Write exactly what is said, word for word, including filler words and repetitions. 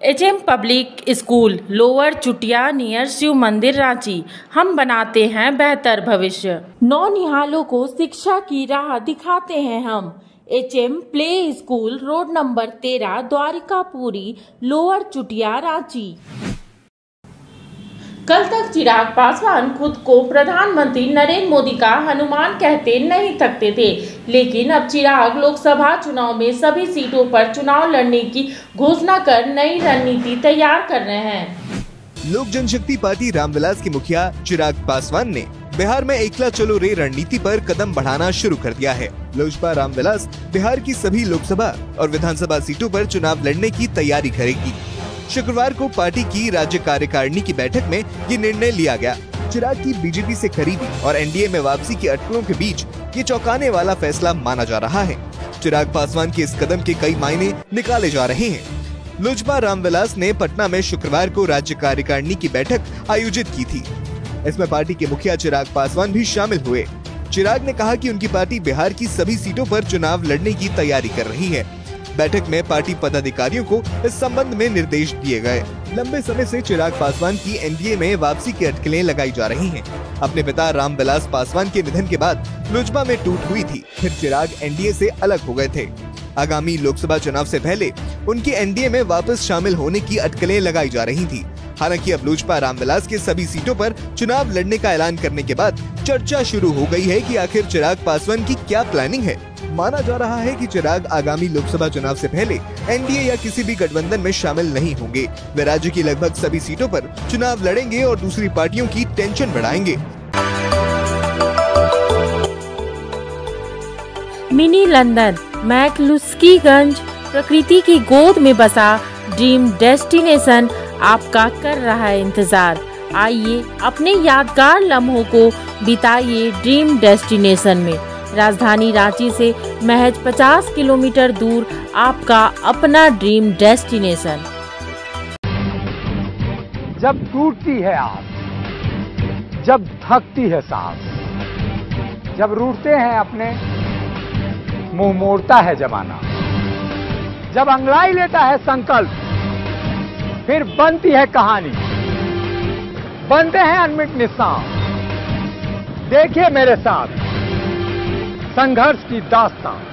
H M public school lower Chutia near Shiv Mandir Ranchi. हम बनाते हैं बेहतर भविष्य। नौनिहालों को शिक्षा की राह दिखाते हैं हम। H M play school road number तेरह द्वारिकापुरी लोअर चुटिया रांची। कल तक चिराग पासवान खुद को प्रधानमंत्री नरेंद्र मोदी का हनुमान कहते नहीं थकते थे, लेकिन अब चिराग लोकसभा चुनाव में सभी सीटों पर चुनाव लड़ने की घोषणा कर नई रणनीति तैयार कर रहे हैं। लोक जनशक्ति पार्टी रामविलास के मुखिया चिराग पासवान ने बिहार में एकला चलो रे रणनीति पर कदम बढ़ाना शुरू कर दिया है। लोजपा रामविलास बिहार की सभी लोकसभा और विधानसभा सीटों पर चुनाव लड़ने की तैयारी करेगी। शुक्रवार को पार्टी की राज्य कार्यकारिणी की बैठक में ये निर्णय लिया गया। चिराग की बीजेपी से करीबी और एन डी ए में वापसी की अटकलों के बीच ये चौंकाने वाला फैसला माना जा रहा है। चिराग पासवान के इस कदम के कई मायने निकाले जा रहे हैं। लोजपा रामविलास ने पटना में शुक्रवार को राज्य कार्यकारिणी की बैठक आयोजित की थी। इसमें पार्टी के मुखिया चिराग पासवान भी शामिल हुए। चिराग ने कहा कि उनकी पार्टी बिहार की सभी सीटों पर चुनाव लड़ने की तैयारी कर रही है। बैठक में पार्टी पदाधिकारियों को इस संबंध में निर्देश दिए गए। लंबे समय से चिराग पासवान की एन डी ए में वापसी की अटकलें लगाई जा रही हैं। अपने पिता रामविलास पासवान के निधन के बाद लोजपा में टूट हुई थी, फिर चिराग एन डी ए से अलग हो गए थे। आगामी लोकसभा चुनाव से पहले उनकी एन डी ए में वापस शामिल होने की अटकलें लगाई जा रही थी। हालांकि अब लोजपा रामविलास के सभी सीटों पर चुनाव लड़ने का ऐलान करने के बाद चर्चा शुरू हो गई है कि आखिर चिराग पासवान की क्या प्लानिंग है। माना जा रहा है कि चिराग आगामी लोकसभा चुनाव से पहले एन डी ए या किसी भी गठबंधन में शामिल नहीं होंगे। वे राज्य की लगभग सभी सीटों पर चुनाव लड़ेंगे और दूसरी पार्टियों की टेंशन बढ़ाएंगे। मिनी लंदन मैक्लुस्कीगंज प्रकृति की गोद में बसा ड्रीम डेस्टिनेशन आपका कर रहा है इंतजार। आइए अपने यादगार लम्हों को बिताइए ड्रीम डेस्टिनेशन में। राजधानी रांची से महज पचास किलोमीटर दूर आपका अपना ड्रीम डेस्टिनेशन। जब टूटती है आस, जब थकती है सांस, जब रूठते हैं अपने, मुंह मोड़ता है जमाना, जब अंगड़ाई लेता है संकल्प, फिर बनती है कहानी, बनते हैं अनमिट निशान। देखिए मेरे साथ संघर्ष की दास्तान।